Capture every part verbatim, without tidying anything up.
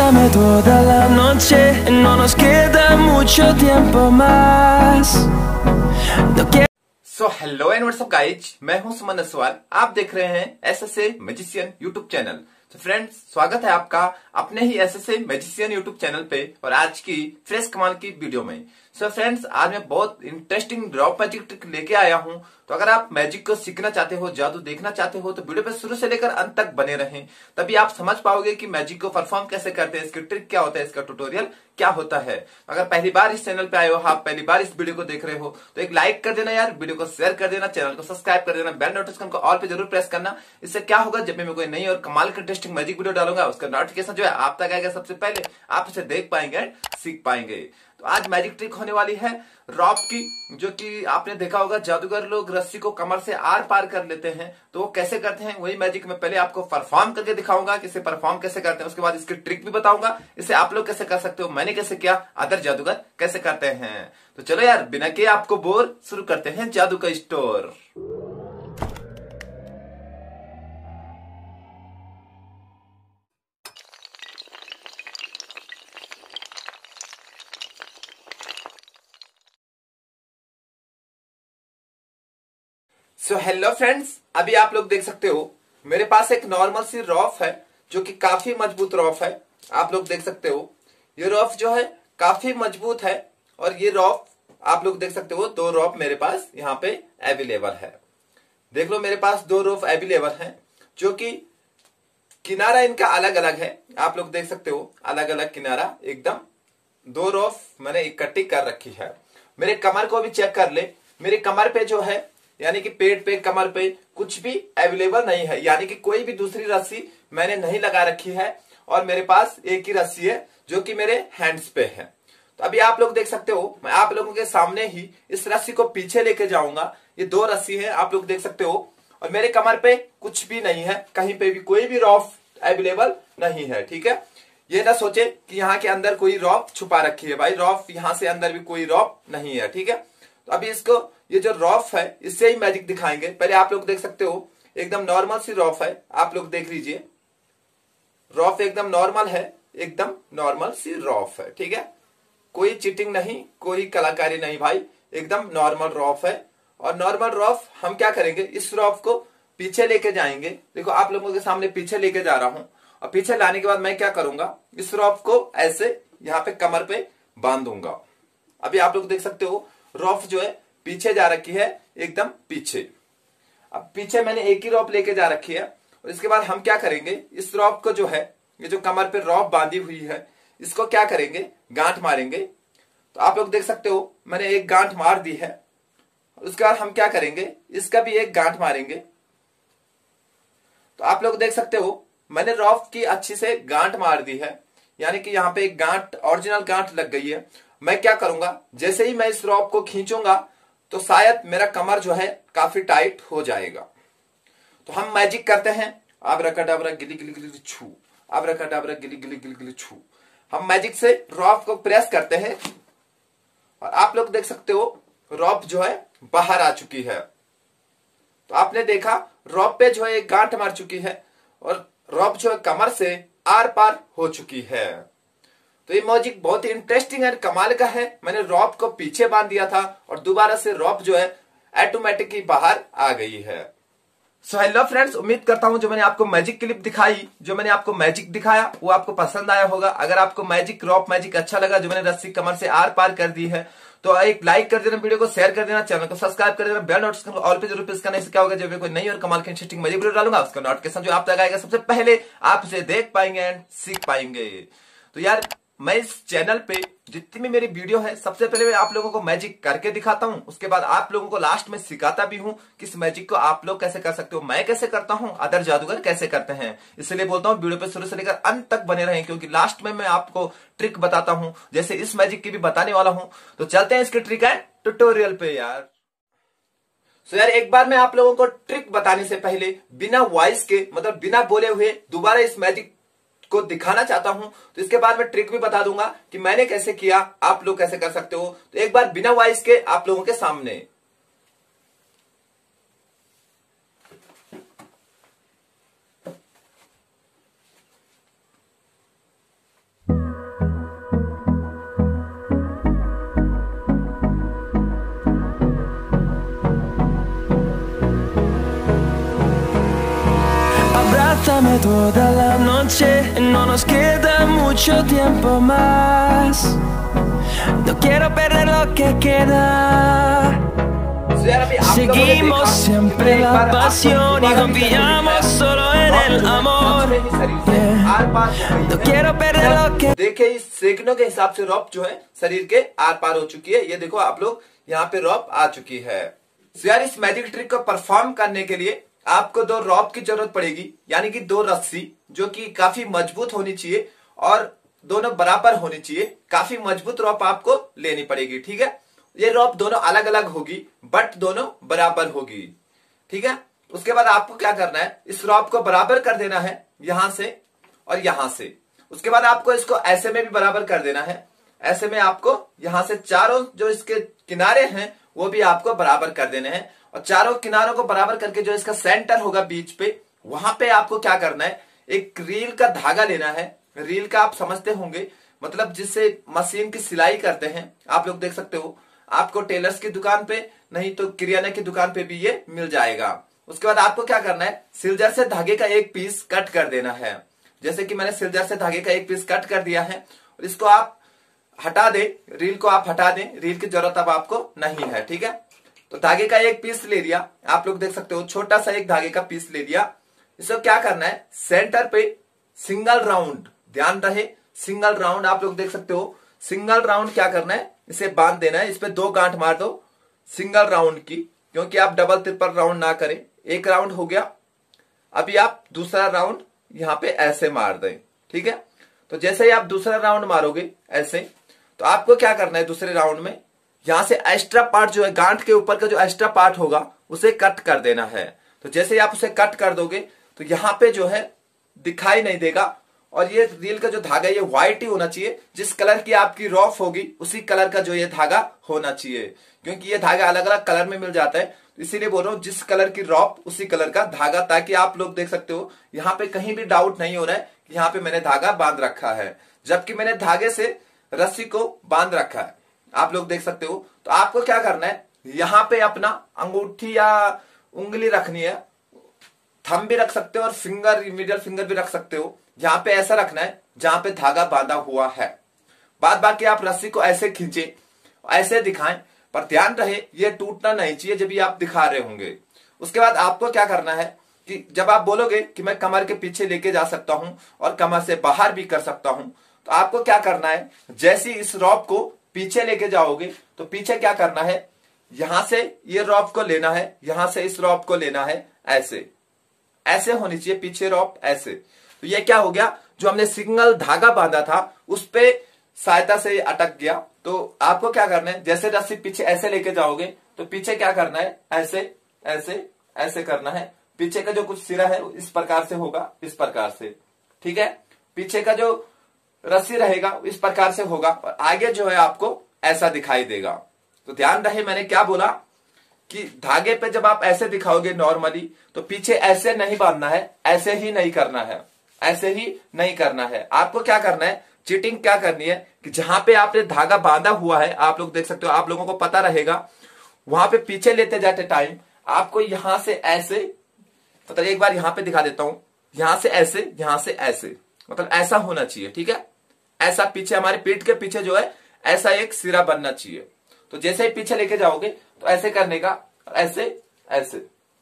Dame toda la noche, no nos queda mucho tiempo más. No quiero... so hello and what's up guys, मैं हूं सुमन असवाल। आप देख रहे हैं S S A magician YouTube channel. तो friends, स्वागत है आपका अपने ही S S A magician YouTube channel पे और आज की फ्रेश कमाल की वीडियो में। सो so फ्रेंड्स, आज मैं बहुत इंटरेस्टिंग ड्रॉप मैजिक ट्रिक लेके आया हूं। तो अगर आप मैजिक को सीखना चाहते हो, जादू देखना चाहते हो, तो वीडियो पे शुरू से लेकर अंत तक बने रहें, तभी आप समझ पाओगे कि मैजिक को परफॉर्म कैसे करते हैं, इसकी ट्रिक क्या होता है, इसका ट्यूटोरियल क्या होता है। अगर पहली बार इस चैनल पे आए हो, आप पहली बार इस वीडियो को देख रहे हो, तो एक लाइक कर देना यार, वीडियो को शेयर कर देना, चैनल को सब्सक्राइब कर देना, बेल नोटिफिकेशन को ऑल पे जरूर प्रेस करना। इससे क्या होगा, जब भी मैं कोई नई और कमाल की इंटरेस्टिंग मैजिक वीडियो डालूंगा, उसका नोटिफिकेशन जो है आप तक आएगा सबसे पहले, आप उसे देख पाएंगे, सीख पाएंगे। तो आज मैजिक ट्रिक होने वाली है रॉप की, जो कि आपने देखा होगा जादूगर लोग रस्सी को कमर से आर पार कर लेते हैं। तो वो कैसे करते हैं, वही मैजिक में पहले आपको परफॉर्म करके दिखाऊंगा कि इसे परफॉर्म कैसे करते हैं। उसके बाद इसकी ट्रिक भी बताऊंगा, इसे आप लोग कैसे कर सकते हो, मैंने कैसे किया, अदर जादूगर कैसे करते हैं। तो चलो यार, बिना किए आपको बोर, शुरू करते हैं जादू का स्टोर। सो हेलो फ्रेंड्स, अभी आप लोग देख सकते हो मेरे पास एक नॉर्मल सी रॉफ है, जो कि काफी मजबूत रॉफ है। आप लोग देख सकते हो ये रॉफ जो है काफी मजबूत है, और ये रॉफ आप लोग देख सकते हो, दो रॉफ मेरे पास यहाँ पे अवेलेबल है। देख लो, मेरे पास दो रॉफ अवेलेबल है, जो कि किनारा इनका अलग अलग है। आप लोग देख सकते हो अलग अलग किनारा, एकदम दो रॉफ मैंने इकट्ठी कर रखी है। मेरे कमर को भी चेक कर ले, मेरे कमर पे जो है, यानी कि पेट पे, कमर पे कुछ भी अवेलेबल नहीं है, यानी कि कोई भी दूसरी रस्सी मैंने नहीं लगा रखी है, और मेरे पास एक ही रस्सी है जो कि मेरे हैंड्स पे है। तो अभी आप लोग देख सकते हो, मैं आप लोगों के सामने ही इस रस्सी को पीछे लेके जाऊंगा। ये दो रस्सी है, आप लोग देख सकते हो, और मेरे कमर पे कुछ भी नहीं है, कहीं पे भी कोई भी रॉफ अवेलेबल नहीं है। ठीक है, ये ना सोचे कि यहाँ के अंदर कोई रॉफ छुपा रखी है, भाई रॉफ यहाँ से अंदर भी कोई रॉफ नहीं है। ठीक है, तो अभी इसको, ये जो रॉफ है, इससे ही मैजिक दिखाएंगे। पहले आप लोग देख सकते हो एकदम नॉर्मल सी रॉफ है, आप लोग देख लीजिए, रॉफ एकदम नॉर्मल है, एकदम नॉर्मल सी रॉफ है। ठीक है, कोई चीटिंग नहीं, कोई कलाकारी नहीं भाई, एकदम नॉर्मल रॉफ है। और नॉर्मल रॉफ हम क्या करेंगे, इस रॉफ को पीछे लेके जाएंगे। देखो, आप लोगों के सामने पीछे लेके जा रहा हूं, और पीछे लाने के बाद मैं क्या करूंगा, इस रॉफ को ऐसे यहाँ पे कमर पे बांधूंगा। अभी आप लोग देख सकते हो रॉफ जो है पीछे जा रखी है, एकदम पीछे। अब पीछे मैंने एक ही रॉप लेके जा रखी है, और इसके बाद हम क्या करेंगे, इस रॉप को जो है, ये जो कमर पे रॉप बांधी हुई है, इसको क्या करेंगे, गांठ मारेंगे। तो आप लोग देख सकते हो मैंने एक गांठ मार दी है, उसके बाद हम क्या करेंगे, इसका भी एक गांठ मारेंगे। तो आप लोग देख सकते हो मैंने रॉप की अच्छी से गांठ मार दी है, यानी कि यहाँ पे एक गांठ, ओरिजिनल गांठ लग गई है। मैं क्या करूंगा, जैसे ही मैं इस रॉप को खींचूंगा, तो शायद मेरा कमर जो है काफी टाइट हो जाएगा। तो हम मैजिक करते हैं, आबराकाडाबरा गिली गिली गिली छू, आबराकाडाबरा गिली गिली गिली गिली छू। हम मैजिक से रॉप को प्रेस करते हैं, और आप लोग देख सकते हो रॉप जो है बाहर आ चुकी है। तो आपने देखा रॉप पे जो है एक गांठ मार चुकी है, और रॉप जो है कमर से आर पार हो चुकी है। तो ये मैजिक बहुत ही इंटरेस्टिंग है, कमाल का है। मैंने रॉप को पीछे बांध दिया था, और दोबारा से रॉप जो है ऑटोमेटिक ही बाहर आ गई है। सो हेलो फ्रेंड्स, उम्मीद करता हूं जो मैंने आपको मैजिक क्लिप दिखाई, जो मैंने आपको मैजिक दिखाया, वो आपको पसंद आया होगा। अगर आपको मैजिक, रॉप मैजिक अच्छा लगा, जो मैंने रस्सी कमर से आर पार कर दी है, तो एक लाइक कर देना, वीडियो को शेयर कर देना, चैनल को सब्सक्राइब कर देना, बेल नोटिफिकेशन ऑल पे जरूर प्रेस करना। इससे क्या होगा, जब मैं कोई नई और कमाल की इंटरेस्टिंग मैजिक वीडियो डालूंगा, उसका नोटिफिकेशन जो आप तक आएगा सबसे पहले, आप उसे देख पाएंगे एंड सीख पाएंगे। तो यार, मैं इस चैनल पे जितनी भी मेरी वीडियो है, सबसे पहले मैं आप लोगों को मैजिक करके दिखाता हूं, उसके बाद आप लोगों को लास्ट में सिखाता भी हूं कि इस मैजिक को आप लोग कैसे कर सकते हो, मैं कैसे करता हूं, अदर जादूगर कैसे करते हैं। इसलिए बोलता हूं वीडियो पे शुरू से लेकर अंत तक बने रहें, क्योंकि लास्ट में मैं आपको ट्रिक बताता हूं, जैसे इस मैजिक की भी बताने वाला हूं। तो चलते हैं इसके ट्रिक एंड ट्यूटोरियल पे यार। सो so यार, एक बार मैं आप लोगों को ट्रिक बताने से पहले बिना वॉइस के, मतलब बिना बोले हुए दोबारा इस मैजिक को दिखाना चाहता हूं। तो इसके बाद मैं ट्रिक भी बता दूंगा कि मैंने कैसे किया, आप लोग कैसे कर सकते हो। तो एक बार बिना वॉइस के आप लोगों के सामने। toda la noche, no nos queda mucho tiempo más. No quiero perder lo que queda. Seguimos siempre la pasión y confiamos solo en el amor. Yeah. No quiero perder lo que। देखिए इस सेकंडों के हिसाब से रॉप जो है शरीर के आर पार हो चुकी है। ये देखो आप लोग यहाँ पे रॉप आ चुकी है। तो यार इस मैजिक ट्रिक को परफॉर्म करने के लिए आपको दो रॉप की जरूरत पड़ेगी, यानी कि दो रस्सी जो कि काफी मजबूत होनी चाहिए और दोनों बराबर होनी चाहिए। काफी मजबूत रॉप आपको लेनी पड़ेगी, ठीक है। ये रॉप दोनों अलग अलग होगी बट दोनों बराबर होगी, ठीक है। उसके बाद आपको क्या करना है, इस रॉप को बराबर कर देना है यहां से और यहां से। उसके बाद आपको इसको ऐसे में भी बराबर कर देना है। ऐसे में आपको यहां से चारों जो इसके किनारे हैं वो भी आपको बराबर कर देने हैं और चारों किनारों को बराबर करके जो इसका सेंटर होगा बीच पे, वहां पे आपको क्या करना है, एक रील का धागा लेना है। रील का आप समझते होंगे, मतलब जिससे मशीन की सिलाई करते हैं। आप लोग देख सकते हो, आपको टेलर्स की दुकान पे नहीं तो किराने की दुकान पे भी ये मिल जाएगा। उसके बाद आपको क्या करना है, सिलजर से धागे का एक पीस कट कर देना है। जैसे कि मैंने सिलजर से धागे का एक पीस कट कर दिया है और इसको आप हटा दे, रील को आप हटा दें। रील की जरूरत अब आपको नहीं है, ठीक है। तो धागे का एक पीस ले लिया, आप लोग देख सकते हो, छोटा सा एक धागे का पीस ले लिया। इसको क्या करना है, सेंटर पे सिंगल राउंड, ध्यान रहे सिंगल राउंड, आप लोग देख सकते हो सिंगल राउंड क्या करना है, इसे बांध देना है। इस पे दो गांठ मार दो सिंगल राउंड की, क्योंकि आप डबल ट्रिपल राउंड ना करें। एक राउंड हो गया, अभी आप दूसरा राउंड यहां पे ऐसे मार दें, ठीक है। तो जैसे ही आप दूसरा राउंड मारोगे ऐसे, तो आपको क्या करना है, दूसरे राउंड में यहां से एक्स्ट्रा पार्ट जो है, गांठ के ऊपर का जो एक्स्ट्रा पार्ट होगा उसे कट कर देना है। तो जैसे ही आप उसे कट कर दोगे तो यहां पे जो है दिखाई नहीं देगा और ये रील का जो धागा ये व्हाइट ही होना चाहिए। जिस कलर की आपकी रॉफ होगी उसी कलर का जो ये धागा होना चाहिए, क्योंकि ये धागा अलग अलग कलर में मिल जाता है। तो इसीलिए बोल रहा हूं जिस कलर की रॉफ उसी कलर का धागा, ताकि आप लोग देख सकते हो यहाँ पे कहीं भी डाउट नहीं हो रहा है कि यहाँ पे मैंने धागा बांध रखा है, जबकि मैंने धागे से रस्सी को बांध रखा है। आप लोग देख सकते हो। तो आपको क्या करना है, यहाँ पे अपना अंगूठी या उंगली रखनी है, थंब भी रख सकते हो और फिंगर, मिडिल फिंगर भी रख सकते हो। यहाँ पे ऐसा रखना है जहां पे धागा बांधा हुआ है। बाद बाकी आप रस्सी को ऐसे खींचे, ऐसे दिखाएं, पर ध्यान रहे ये टूटना नहीं चाहिए जब भी आप दिखा रहे होंगे। उसके बाद आपको क्या करना है कि जब आप बोलोगे कि मैं कमर के पीछे लेके जा सकता हूं और कमर से बाहर भी कर सकता हूं, तो आपको क्या करना है, जैसे इस रॉप को पीछे लेके जाओगे तो पीछे क्या करना है, यहां से ये रॉप को लेना है, यहां से इस रॉप को लेना है, ऐसे ऐसे होनी चाहिए पीछे रॉप ऐसे। तो ये क्या हो गया, जो हमने सिंगल धागा बांधा था उस पे सहायता से ये अटक गया। तो आपको क्या करना है, जैसे रस्सी पीछे ऐसे लेके जाओगे तो पीछे क्या करना है, ऐसे ऐसे ऐसे करना है। पीछे का जो कुछ सिरा है इस प्रकार से होगा, इस प्रकार से, ठीक है। पीछे का जो रस्सी रहेगा इस प्रकार से होगा और आगे जो है आपको ऐसा दिखाई देगा। तो ध्यान रहे मैंने क्या बोला कि धागे पे जब आप ऐसे दिखाओगे नॉर्मली, तो पीछे ऐसे नहीं बांधना है, ऐसे ही नहीं करना है, ऐसे ही नहीं करना है। आपको क्या करना है, चीटिंग क्या करनी है कि जहां पे आपने धागा बांधा हुआ है, आप लोग देख सकते हो, आप लोगों को पता रहेगा, वहां पे पीछे लेते जाते टाइम आपको यहां से ऐसे, मतलब एक बार यहां पे दिखा देता हूं, यहां से ऐसे, यहां से ऐसे, मतलब ऐसा होना चाहिए, ठीक है। ऐसा पीछे हमारे पीठ के पीछे जो है ऐसा एक सिरा बनना चाहिए। तो जैसे ही पीछे लेके जाओगे तो ऐसे करने का, ऐसे ऐसे।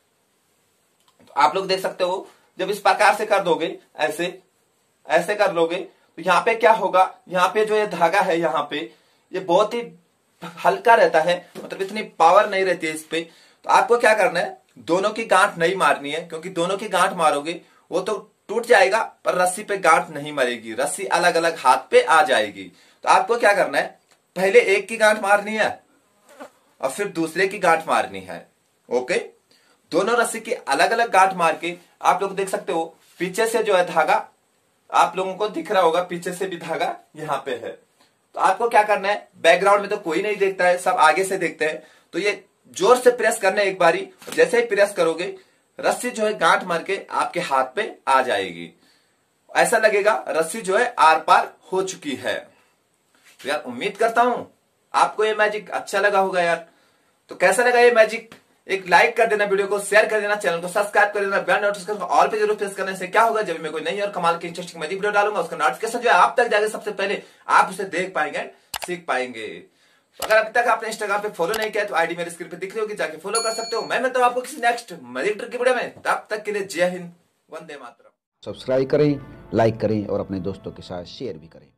तो आप लोग देख सकते हो जब इस प्रकार से कर दोगे, ऐसे ऐसे कर लोगे, तो यहाँ पे क्या होगा, यहाँ पे जो ये धागा है यहाँ पे ये बहुत ही हल्का रहता है, मतलब इतनी पावर नहीं रहती है इस पे। तो आपको क्या करना है, दोनों की गांठ नहीं मारनी है, क्योंकि दोनों की गांठ मारोगे वो तो टूट जाएगा पर रस्सी पे गांठ नहीं मरेगी, रस्सी अलग अलग हाथ पे आ जाएगी। तो आपको क्या करना है, पहले एक की गांठ मारनी है और फिर दूसरे की गांठ मारनी है, ओके। दोनों रस्सी की अलग अलग गांठ मार के आप लोग देख सकते हो पीछे से जो है धागा, आप लोगों को दिख रहा होगा पीछे से भी धागा यहाँ पे है। तो आपको क्या करना है, बैकग्राउंड में तो कोई नहीं देखता है, सब आगे से देखते हैं। तो ये जोर से प्रेस करना है एक बारी, जैसे ही प्रेस करोगे रस्सी जो है गांठ मार के आपके हाथ पे आ जाएगी। ऐसा लगेगा रस्सी जो है आर पार हो चुकी है। तो यार उम्मीद करता हूं आपको ये मैजिक अच्छा लगा होगा यार। तो कैसा लगा ये मैजिक, एक लाइक कर देना, वीडियो को शेयर कर देना, चैनल को सब्सक्राइब कर देना, बेल नोटिफिकेशन ऑल पे जरूर प्रेस करने से क्या होगा, जब मैं कोई नई और कमाल की इंटरेस्टिंग मजी वीडियो डालूंगा उसका नोटिफिकेशन जो है आप तक जाएगा सबसे पहले, आप उसे देख पाएंगे, सीख पाएंगे। अगर अभी तक आपने इंस्टाग्राम पे फॉलो नहीं किया तो आईडी मेरे स्क्रीन पे दिख रही होगी, जाके फॉलो कर सकते हो। मैं मिलता हूं आपको किसी नेक्स्ट मजे की वीडियो में, तब तक के लिए जय हिंद, वंदे मातरम। सब्सक्राइब करें, लाइक करें और अपने दोस्तों के साथ शेयर भी करें।